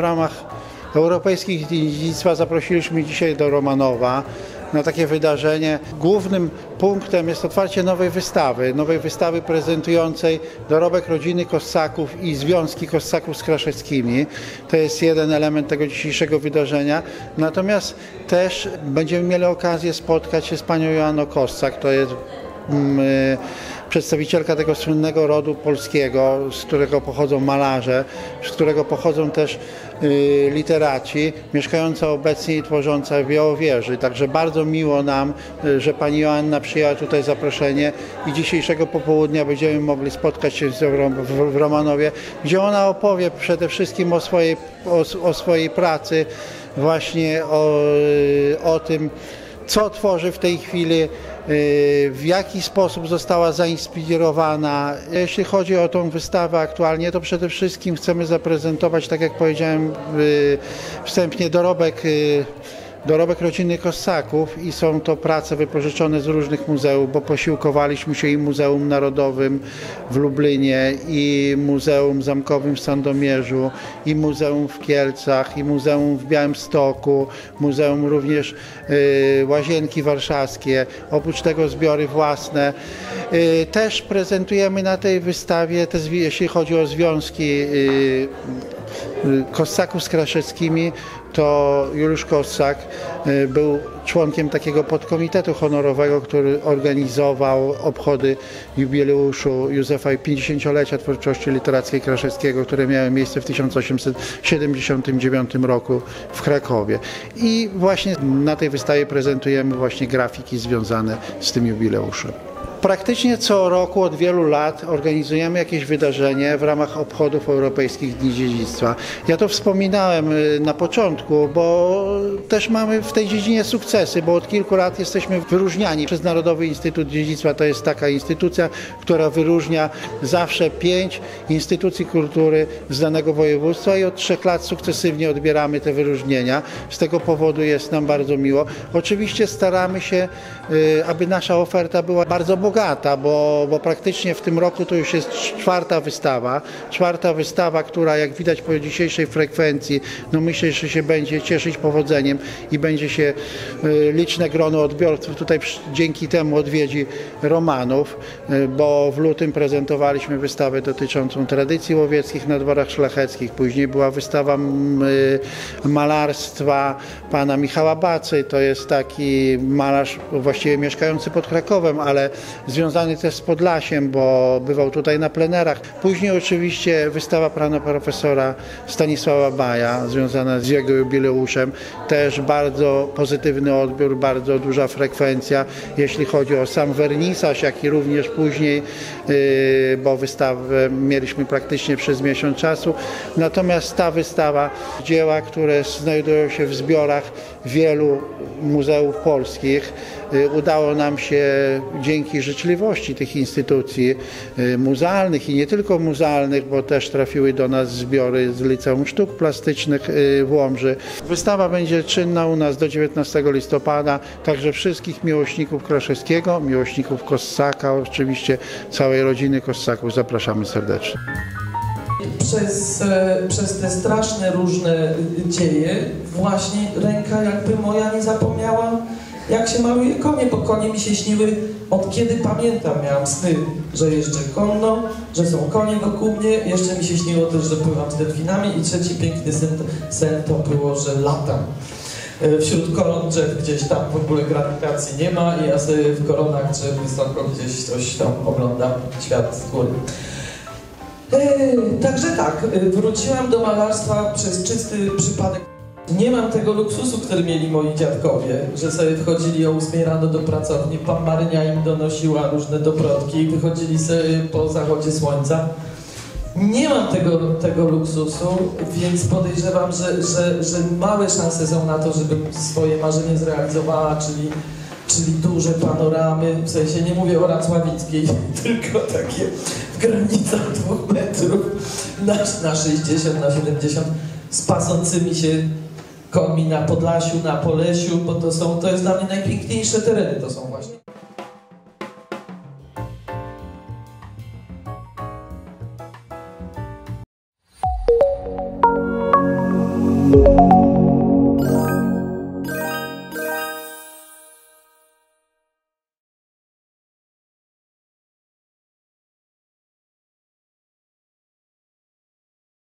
ramach Europejskich Dni Dziedzictwa zaprosiliśmy dzisiaj do Romanowa na takie wydarzenie. Głównym punktem jest otwarcie nowej wystawy prezentującej dorobek rodziny Kossaków i związki Kossaków z Kraszeckimi. To jest jeden element tego dzisiejszego wydarzenia. Natomiast też będziemy mieli okazję spotkać się z panią Joanną Kossak. To jest przedstawicielka tego słynnego rodu polskiego, z którego pochodzą malarze, z którego pochodzą też literaci, mieszkająca obecnie i tworząca w Białowieży. Także bardzo miło nam, że pani Joanna przyjęła tutaj zaproszenie i dzisiejszego popołudnia będziemy mogli spotkać się w Romanowie, gdzie ona opowie przede wszystkim o swojej pracy, właśnie o tym, co tworzy w tej chwili, w jaki sposób została zainspirowana. Jeśli chodzi o tą wystawę aktualnie, to przede wszystkim chcemy zaprezentować, tak jak powiedziałem wstępnie, dorobek rodziny Kossaków i są to prace wypożyczone z różnych muzeów, bo posiłkowaliśmy się i Muzeum Narodowym w Lublinie, i Muzeum Zamkowym w Sandomierzu, i Muzeum w Kielcach, i Muzeum w Białymstoku, Muzeum również Łazienki Warszawskie, oprócz tego zbiory własne. Też prezentujemy na tej wystawie, jeśli chodzi o związki Kossaków z Kraszeckimi, to Juliusz Kossak był członkiem takiego podkomitetu honorowego, który organizował obchody jubileuszu Józefa i 50-lecia twórczości literackiej Kraszewskiego, które miały miejsce w 1879 roku w Krakowie. I właśnie na tej wystawie prezentujemy właśnie grafiki związane z tym jubileuszem. Praktycznie co roku od wielu lat organizujemy jakieś wydarzenie w ramach obchodów Europejskich Dni Dziedzictwa. Ja to wspominałem na początku, bo też mamy w tej dziedzinie sukcesy, bo od kilku lat jesteśmy wyróżniani przez Narodowy Instytut Dziedzictwa. To jest taka instytucja, która wyróżnia zawsze 5 instytucji kultury z danego województwa i od 3 lat sukcesywnie odbieramy te wyróżnienia. Z tego powodu jest nam bardzo miło. Oczywiście staramy się, aby nasza oferta była bardzo bogata, bo praktycznie w tym roku to już jest czwarta wystawa, która jak widać po dzisiejszej frekwencji, no myślę, że się będzie cieszyć powodzeniem i będzie się liczne grono odbiorców tutaj dzięki temu odwiedzi Romanów, bo w lutym prezentowaliśmy wystawę dotyczącą tradycji łowieckich na dworach szlacheckich, później była wystawa malarstwa pana Michała Bacy, to jest taki malarz właściwie mieszkający pod Krakowem, ale związany też z Podlasiem, bo bywał tutaj na plenerach. Później oczywiście wystawa pana profesora Stanisława Baja, związana z jego jubileuszem. Też bardzo pozytywny odbiór, bardzo duża frekwencja, jeśli chodzi o sam wernisaż, jak i również później, bo wystawę mieliśmy praktycznie przez miesiąc czasu. Natomiast ta wystawa, dzieła, które znajdują się w zbiorach wielu muzeów polskich, udało nam się dzięki życzliwości tych instytucji muzealnych i nie tylko muzealnych, bo też trafiły do nas zbiory z Liceum Sztuk Plastycznych w Łomży. Wystawa będzie czynna u nas do 19 listopada, także wszystkich miłośników Kraszewskiego, miłośników Kossaka, oczywiście całej rodziny Kossaków zapraszamy serdecznie. Przez te straszne różne dzieje właśnie ręka jakby moja nie zapomniała, jak się maluje konie, bo konie mi się śniły od kiedy pamiętam. Miałam sny, że jeżdżę konno, że są konie wokół mnie. Jeszcze mi się śniło też, że pływam z delfinami i trzeci piękny sen to było, że latam wśród koron drzew, gdzieś tam w ogóle grawitacji nie ma i ja sobie w koronach drzew wysoko gdzieś coś tam oglądam świat z góry. Także tak, wróciłam do malarstwa przez czysty przypadek. Nie mam tego luksusu, który mieli moi dziadkowie, że sobie wchodzili o 8 rano do pracowni, pan Marynia im donosiła różne dobrotki i wychodzili sobie po zachodzie słońca. Nie mam tego luksusu, więc podejrzewam, że małe szanse są na to, żebym swoje marzenie zrealizowała, czyli duże panoramy, w sensie nie mówię o Racławickiej, tylko takie w granicach 2 metrów na 60, na 70 z pasącymi się końmi na Podlasiu, na Polesiu, bo to jest dla mnie najpiękniejsze tereny, to są właśnie. Zapraszam.